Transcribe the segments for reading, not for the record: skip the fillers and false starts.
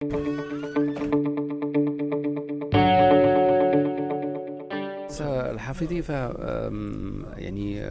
الحفيظي يعني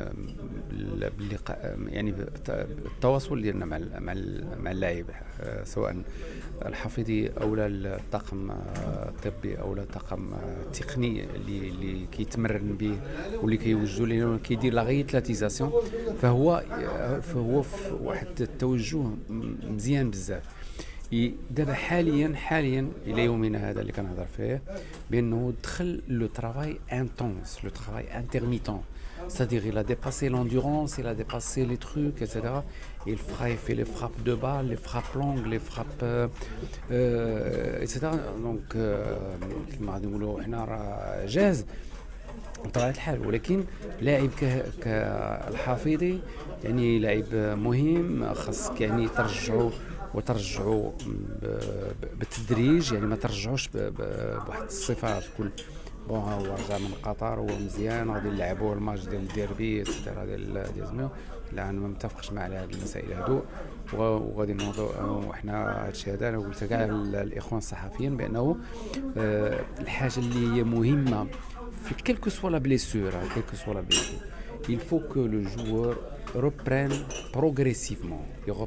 يعني التواصل ديالنا مع اللاعب، سواء الحفيظي او الطاقم الطبي او الطاقم التقني اللي كيتمرن به واللي كيوجهوا لنا كيدير لا غيتلاتيزاسيون، فهو في واحد التوجه مزيان بزاف. دابا حاليا الى يومنا هذا اللي كنهضر فيه بانه دخل لو ترافاي انتونس، لو ترافاي انترميتون، c'est-à-dire il a dépassé l'endurance, il a dépassé les trucs, etc. Il fait les frappes de balle, les frappes longues, les frappes etc. donc كما غادي نقولوا حنا راه جاهز بطبيعة الحال. ولكن لاعب كالحفيظي يعني لاعب مهم، خاصك يعني ترجعوا بالتدريج، يعني ما ترجعوش بواحد الصفة تقول بون هو رجع من قطر هو مزيان غادي نلعبوا الماتش ديال الديربي اكسترا ديال زميو. لا انا ما متفقش مع هذه المسائل هادو، وغادي نوضوا وحنا هادشي هذا انا قلت كاع الاخوان الصحفيين بانه الحاجه اللي هي مهمه في quelle que soit la blessure, il faut que le joueur reprenne progressivement.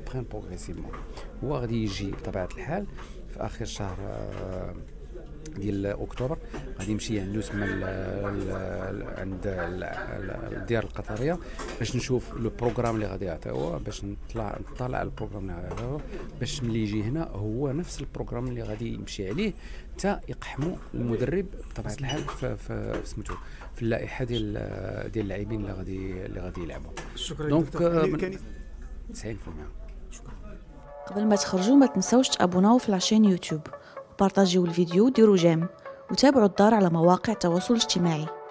هو غادي يجي بطبيعة الحال في آخر شهر ديال أكتوبر، غادي يمشي عنده سما عند الديار القطرية باش نشوف لو بروغرام اللي غادي يعطيوه، باش نطلع على البروغرام اللي غادي يعطيوه، باش ملي يجي هنا هو نفس البروغرام اللي غادي يمشي عليه حتى يقحموا المدرب بطبيعة الحال في سميتو في اللائحة ديال اللاعبين اللي غادي يلعبوا. شكرا دونك دكتور. 90%. قبل ما تخرجوا ما تنسوش تابوناو في لاشين يوتيوب وبارطاجيو الفيديو وديروا جيم وتابعوا الدار على مواقع التواصل الاجتماعي.